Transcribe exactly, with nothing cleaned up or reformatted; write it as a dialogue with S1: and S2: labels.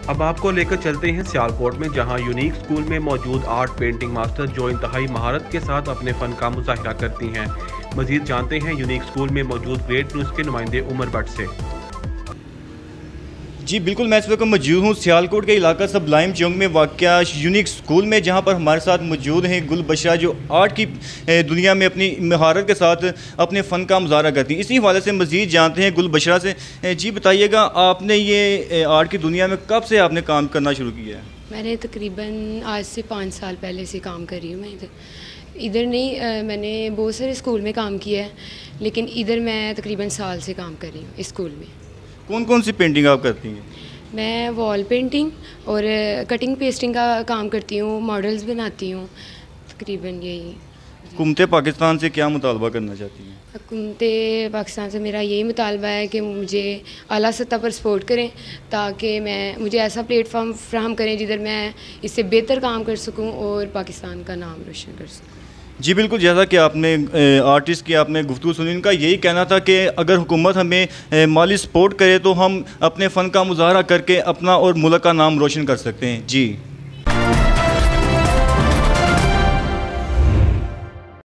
S1: اب آپ کو لے کر چلتے ہیں سیالکوٹ میں، جہاں یونیک اسکول میں موجود آرٹ پینٹنگ ماسٹر جو انتہائی مہارت کے ساتھ اپنے فن کا مظاہرہ کرتی ہیں۔ مزید جانتے ہیں یونیک اسکول میں موجود گریٹ نیوز کے نمائندے عمر بٹ سے۔
S2: جی بالکل، میں اس وقت موجود ہوں سیالکوٹ کے علاقہ سبلائم چونک میں واقع یونیک اسکول میں، جہاں پر ہمارے ساتھ موجود ہیں گل بشرا جو آرٹ کی دنیا میں اپنی مہارت کے ساتھ اپنے فن کا مظاہرہ کرتی ہیں۔ اسی حوالے سے مزید جانتے ہیں گل بشرا سے۔ جی بتائیے گا، آپ نے یہ آرٹ کی دنیا میں کب سے آپ نے کام کرنا شروع کیا ہے؟
S3: میں نے تقریباً آج سے پانچ سال پہلے سے کام کر رہی ہوں۔ میں ادھر ادھر نہیں، میں نے بہت سارے اسکول میں کام کیا ہے، لیکن ادھر میں تقریباً سال سے کام کر رہی ہوں اسکول میں۔
S2: کون کون سی پینٹنگ آپ کرتی ہیں؟
S3: میں وال پینٹنگ اور کٹنگ پیسٹنگ کا کام کرتی ہوں، ماڈلز بناتی ہوں، تقریباً یہی۔
S2: حکومت پاکستان سے کیا مطالبہ کرنا چاہتی ہیں؟
S3: حکومت پاکستان سے میرا یہی مطالبہ ہے کہ مجھے اعلیٰ سطح پر سپورٹ کریں، تاکہ میں مجھے ایسا پلیٹ فارم فراہم کریں جدھر میں اس سے بہتر کام کر سکوں اور پاکستان کا نام روشن کر سکوں۔
S2: جی بالکل، جیسا کہ آپ نے آرٹسٹ کی آپ نے گفتگو سنی، ان کا یہی کہنا تھا کہ اگر حکومت ہمیں مالی سپورٹ کرے تو ہم اپنے فن کا مظاہرہ کر کے اپنا اور ملک کا نام روشن کر سکتے ہیں۔ جی